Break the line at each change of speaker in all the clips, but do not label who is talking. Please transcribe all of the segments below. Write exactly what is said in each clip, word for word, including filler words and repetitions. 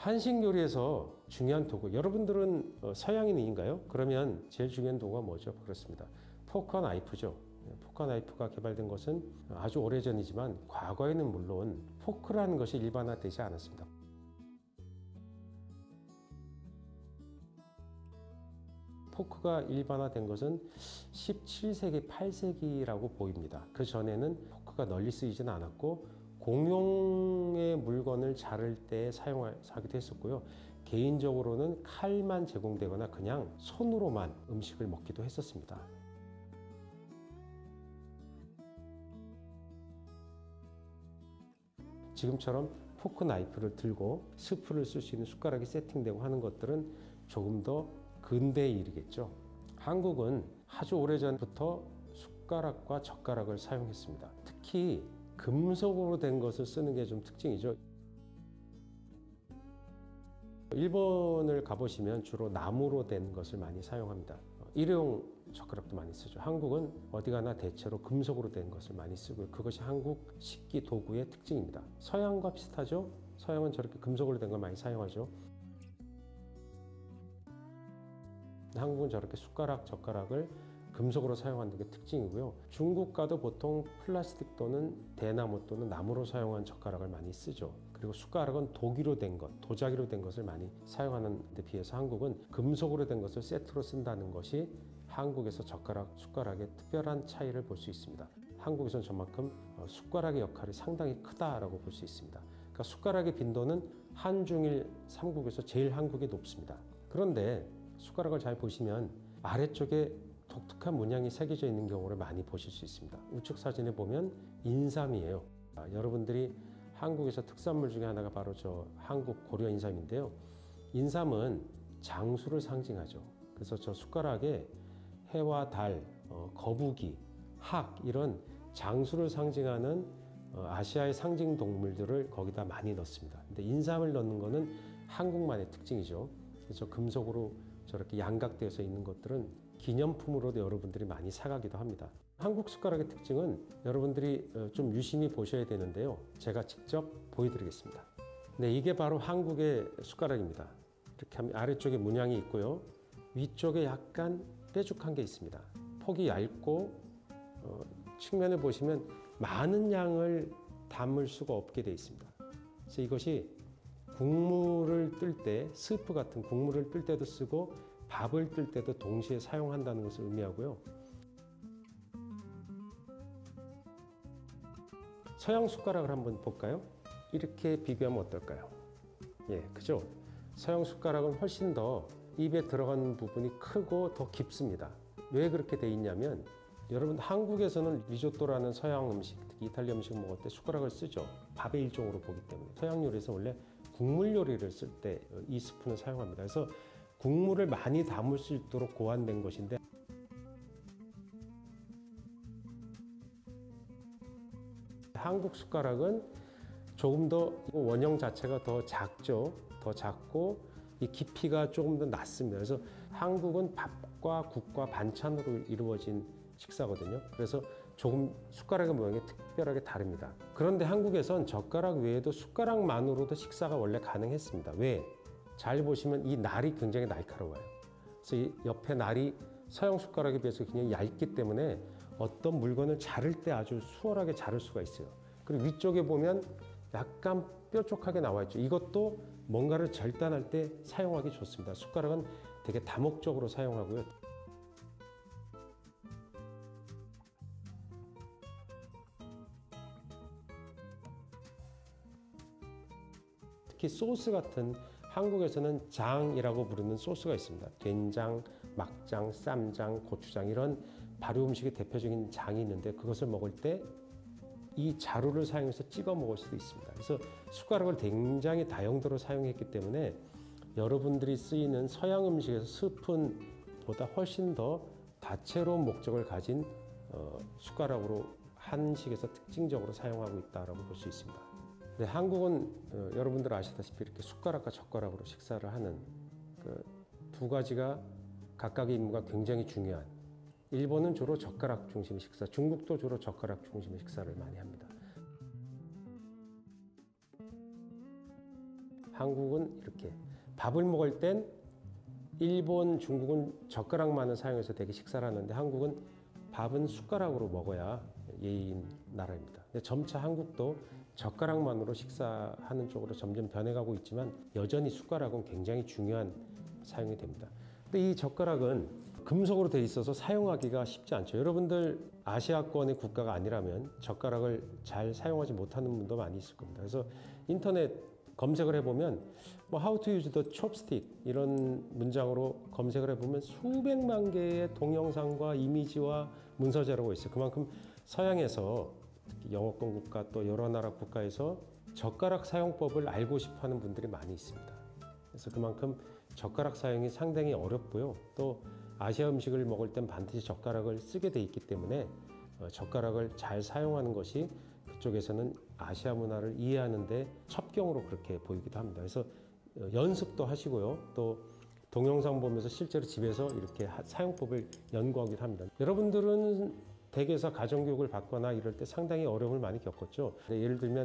한식 요리에서 중요한 도구, 여러분들은 서양인인가요? 그러면 제일 중요한 도구가 뭐죠? 그렇습니다. 포크와 나이프죠. 포크와 나이프가 개발된 것은 아주 오래전이지만 과거에는 물론 포크라는 것이 일반화되지 않았습니다. 포크가 일반화된 것은 십칠 세기, 팔 세기라고 보입니다. 그 전에는 포크가 널리 쓰이지는 않았고 공용의 물건을 자를 때 사용하기도 했었고요. 개인적으로는 칼만 제공되거나 그냥 손으로만 음식을 먹기도 했었습니다. 지금처럼 포크 나이프를 들고 스프를 쓸 수 있는 숟가락이 세팅되고 하는 것들은 조금 더 근대에 이르겠죠. 한국은 아주 오래전부터 숟가락과 젓가락을 사용했습니다. 특히 금속으로 된 것을 쓰는 게 좀 특징이죠. 일본을 가보시면 주로 나무로 된 것을 많이 사용합니다. 일회용 젓가락도 많이 쓰죠. 한국은 어디 가나 대체로 금속으로 된 것을 많이 쓰고요. 그것이 한국 식기 도구의 특징입니다. 서양과 비슷하죠? 서양은 저렇게 금속으로 된 걸 많이 사용하죠. 한국은 저렇게 숟가락, 젓가락을 금속으로 사용하는 게 특징이고요. 중국 가도 보통 플라스틱 또는 대나무 또는 나무로 사용한 젓가락을 많이 쓰죠. 그리고 숟가락은 도기로 된 것, 도자기로 된 것을 많이 사용하는 데 비해서 한국은 금속으로 된 것을 세트로 쓴다는 것이 한국에서 젓가락, 숟가락의 특별한 차이를 볼 수 있습니다. 한국에서는 저만큼 숟가락의 역할이 상당히 크다라고 볼 수 있습니다. 그러니까 숟가락의 빈도는 한중일 삼국에서 제일 한국이 높습니다. 그런데 숟가락을 잘 보시면 아래쪽에 독특한 문양이 새겨져 있는 경우를 많이 보실 수 있습니다. 우측 사진에 보면 인삼이에요. 아, 여러분들이 한국에서 특산물 중에 하나가 바로 저 한국 고려 인삼인데요. 인삼은 장수를 상징하죠. 그래서 저 숟가락에 해와 달, 어, 거북이, 학 이런 장수를 상징하는 어, 아시아의 상징 동물들을 거기다 많이 넣습니다. 근데 인삼을 넣는 거는 한국만의 특징이죠. 그래서 금속으로 저렇게 양각되어서 있는 것들은 기념품으로도 여러분들이 많이 사가기도 합니다. 한국 숟가락의 특징은 여러분들이 좀 유심히 보셔야 되는데요. 제가 직접 보여드리겠습니다. 네, 이게 바로 한국의 숟가락입니다. 이렇게 하면 아래쪽에 문양이 있고요. 위쪽에 약간 뾰족한 게 있습니다. 폭이 얇고 어, 측면에 보시면 많은 양을 담을 수가 없게 되어 있습니다. 그래서 이것이 국물을 뜰 때, 스프 같은 국물을 뜰 때도 쓰고 밥을 뜰 때도 동시에 사용한다는 것을 의미하고요. 서양 숟가락을 한번 볼까요? 이렇게 비교하면 어떨까요? 예, 그죠? 서양 숟가락은 훨씬 더 입에 들어가는 부분이 크고 더 깊습니다. 왜 그렇게 돼 있냐면 여러분 한국에서는 리조또라는 서양 음식, 특히 이탈리아 음식 먹을 때 숟가락을 쓰죠. 밥의 일종으로 보기 때문에. 서양 요리에서 원래 국물 요리를 쓸 때 이 스푼을 사용합니다. 그래서 국물을 많이 담을 수 있도록 고안된 것인데 한국 숟가락은 조금 더 원형 자체가 더 작죠. 더 작고 이 깊이가 조금 더 낮습니다. 그래서 한국은 밥과 국과 반찬으로 이루어진 식사거든요. 그래서 조금 숟가락의 모양이 특별하게 다릅니다. 그런데 한국에선 젓가락 외에도 숟가락만으로도 식사가 원래 가능했습니다. 왜? 잘 보시면 이 날이 굉장히 날카로워요. 그래서 이 옆에 날이 서양 숟가락에 비해서 굉장히 얇기 때문에 어떤 물건을 자를 때 아주 수월하게 자를 수가 있어요. 그리고 위쪽에 보면 약간 뾰족하게 나와 있죠. 이것도 뭔가를 절단할 때 사용하기 좋습니다. 숟가락은 되게 다목적으로 사용하고요. 특히 소스 같은 한국에서는 장이라고 부르는 소스가 있습니다. 된장, 막장, 쌈장, 고추장 이런 발효 음식의 대표적인 장이 있는데 그것을 먹을 때 이 자루를 사용해서 찍어 먹을 수도 있습니다. 그래서 숟가락을 굉장히 다용도로 사용했기 때문에 여러분들이 쓰이는 서양 음식에서 스푼보다 훨씬 더 다채로운 목적을 가진 어, 숟가락으로 한식에서 특징적으로 사용하고 있다고 볼 수 있습니다. 네, 한국은 어, 여러분들 아시다시피 이렇게 숟가락과 젓가락으로 식사를 하는 그 두 가지가 각각의 임무가 굉장히 중요한, 일본은 주로 젓가락 중심의 식사, 중국도 주로 젓가락 중심의 식사를 많이 합니다. 한국은 이렇게 밥을 먹을 땐 일본, 중국은 젓가락만을 사용해서 되게 식사를 하는데 한국은 밥은 숟가락으로 먹어야 예의인 나라입니다. 근데 점차 한국도 젓가락만으로 식사하는 쪽으로 점점 변해가고 있지만 여전히 숟가락은 굉장히 중요한 사용이 됩니다. 근데 이 젓가락은 금속으로 돼 있어서 사용하기가 쉽지 않죠. 여러분들 아시아권의 국가가 아니라면 젓가락을 잘 사용하지 못하는 분도 많이 있을 겁니다. 그래서 인터넷 검색을 해보면 뭐 How to use the chopstick 이런 문장으로 검색을 해보면 수백만 개의 동영상과 이미지와 문서 자료가 있어요. 그만큼 서양에서 특히 영어권 국가 또 여러 나라 국가에서 젓가락 사용법을 알고 싶어하는 분들이 많이 있습니다. 그래서 그만큼 젓가락 사용이 상당히 어렵고요. 또 아시아 음식을 먹을 땐 반드시 젓가락을 쓰게 돼 있기 때문에 젓가락을 잘 사용하는 것이 그쪽에서는 아시아 문화를 이해하는 데 첩경으로 그렇게 보이기도 합니다. 그래서 연습도 하시고요. 또 동영상 보면서 실제로 집에서 이렇게 사용법을 연구하기도 합니다. 여러분들은 댁에서 가정교육을 받거나 이럴 때 상당히 어려움을 많이 겪었죠. 예를 들면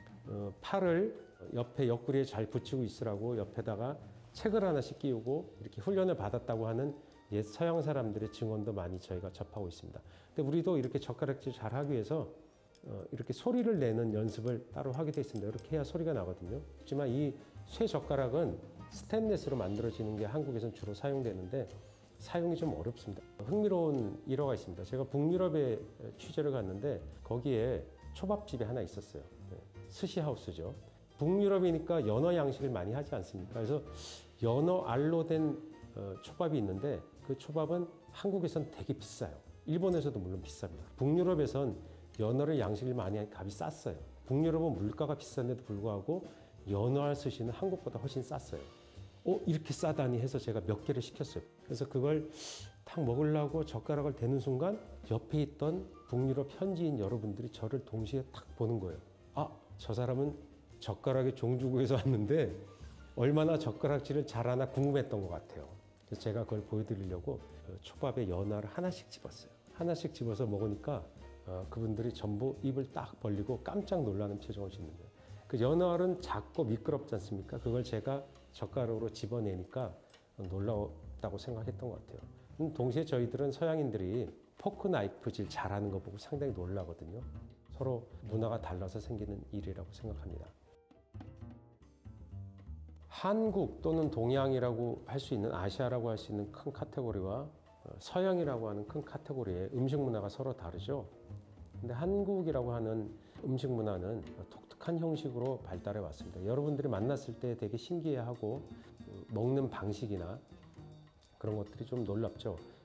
팔을 옆에 옆구리에 잘 붙이고 있으라고 옆에다가 책을 하나씩 끼우고 이렇게 훈련을 받았다고 하는 옛 서양 사람들의 증언도 많이 저희가 접하고 있습니다. 근데 우리도 이렇게 젓가락질 잘 하기 위해서 어, 이렇게 소리를 내는 연습을 따로 하게 돼 있습니다. 이렇게 해야 소리가 나거든요. 하지만 이 쇠 젓가락은 스테인리스로 만들어지는 게 한국에서는 주로 사용되는데 사용이 좀 어렵습니다. 흥미로운 일화가 있습니다. 제가 북유럽에 취재를 갔는데 거기에 초밥집이 하나 있었어요. 스시하우스죠. 북유럽이니까 연어 양식을 많이 하지 않습니까? 그래서 연어 알로 된 어, 초밥이 있는데 그 초밥은 한국에선 되게 비싸요. 일본에서도 물론 비쌉니다. 북유럽에선 연어를 양식을 많이 하니 값이 쌌어요. 북유럽은 물가가 비싼데도 불구하고 연어알 스시는 한국보다 훨씬 쌌어요. 어, 이렇게 싸다니 해서 제가 몇 개를 시켰어요. 그래서 그걸 탁 먹으려고 젓가락을 대는 순간 옆에 있던 북유럽 현지인 여러분들이 저를 동시에 탁 보는 거예요. 아, 저 사람은 젓가락의 종주국에서 왔는데 얼마나 젓가락질을 잘하나 궁금했던 것 같아요. 그래서 제가 그걸 보여드리려고 초밥에 연어를 하나씩 집었어요. 하나씩 집어서 먹으니까 어, 그분들이 전부 입을 딱 벌리고 깜짝 놀라는 표정을 짓는 거예요. 그 연어알은 작고 미끄럽지 않습니까? 그걸 제가 젓가락으로 집어내니까 놀라웠다고 생각했던 것 같아요. 음, 동시에 저희들은 서양인들이 포크 나이프질 잘하는 거 보고 상당히 놀라거든요. 서로 문화가 달라서 생기는 일이라고 생각합니다. 한국 또는 동양이라고 할 수 있는 아시아라고 할 수 있는 큰 카테고리와 서양이라고 하는 큰 카테고리의 음식 문화가 서로 다르죠. 근데 한국이라고 하는 음식 문화는 독특한 형식으로 발달해 왔습니다. 여러분들이 만났을 때 되게 신기해하고 먹는 방식이나 그런 것들이 좀 놀랍죠.